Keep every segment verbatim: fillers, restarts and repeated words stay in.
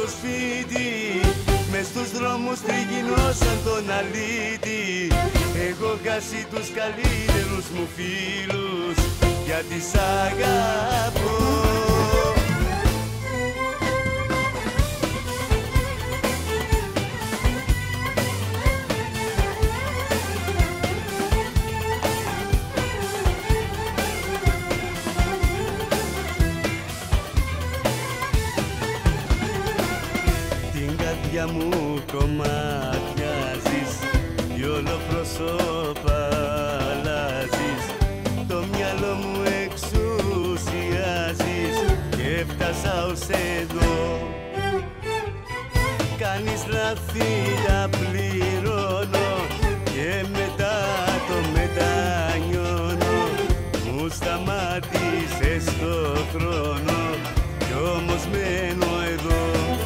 σπίτι, μες στους δρόμους τριγινώσαν τον αλήτη. Έχω χάσει τους καλύτερους μου φίλους, γιατί σ' αγαπώ. Για μου κομμάτιαζεις κι όλο πρόσωπα αλλάζεις, το μυαλό μου εξουσιάζεις και έφτασα ως εδώ. Κάνεις λάθη, τα πληρώνω και μετά το μετανιώνω. Μου σταμάτησες το χρόνο κι όμως μένω εδώ.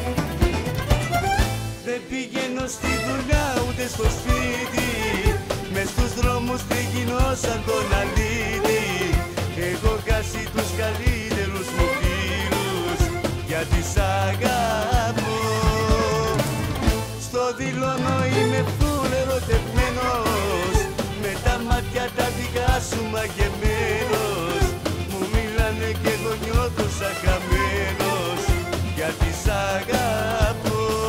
Δεν πηγαίνω στη δουλειά ούτε στο σπίτι, μες στους δρόμους τριγινώσαν τον αλήτη. Έχω χάσει τους καλύτερους μου φίλους, γιατί σ' αγαπώ. Στο δηλώνω είμαι φουλ ερωτευμένος, με τα μάτια τα δικά σου μαγεμένος. Μου μιλάνε και εγώ νιώθω σαν χαμένος, γιατί σ' αγαπώ.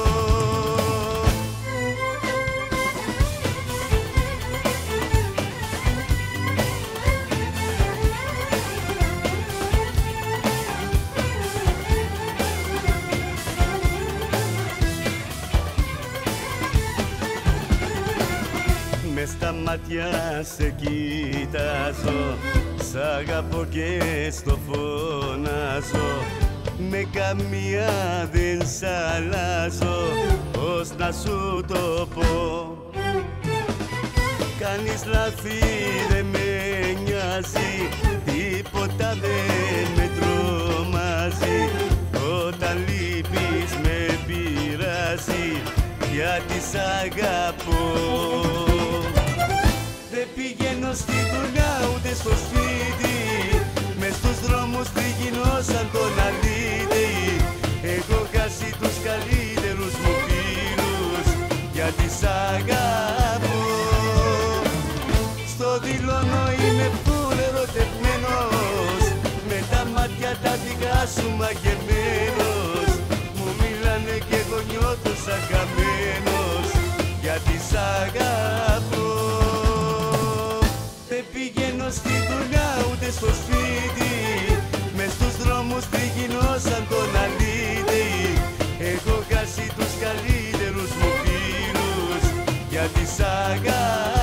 Μες στα μάτια σε κοιτάζω, σ' αγαπώ και στο φωνάζω. Με καμία δεν σ' αλλάζω, πώς να σου το πω. Κάνεις λάθη, δεν με νοιάζει, τίποτα δεν με τρομάζει. Όταν λείπεις με πειράζει, γιατί σ' αγαπώ. Δεν πηγαίνω στη δουλειά ούτε στο σπίτι, μες στους δρόμους τριγινώσαν τον αλήτη. Έχω χάσει τους καλύτερους μου φίλους, γιατί σ' αγαπώ. Στο δηλώνω είμαι φουλ ερωτευμένος, με τα μάτια τα δικά σου μαγεμένος. Μου μιλάνε και εγώ νιώθω σαν χαμένος, γιατί σ' αγαπώ. Δεν πηγαίνω στη δουλειά ούτε στο σπίτι, μες στους δρόμους τριγινώσαν τον αλήτη. Έχω χάσει τους καλύτερους μου φίλους, γιατί σ' αγαπώ.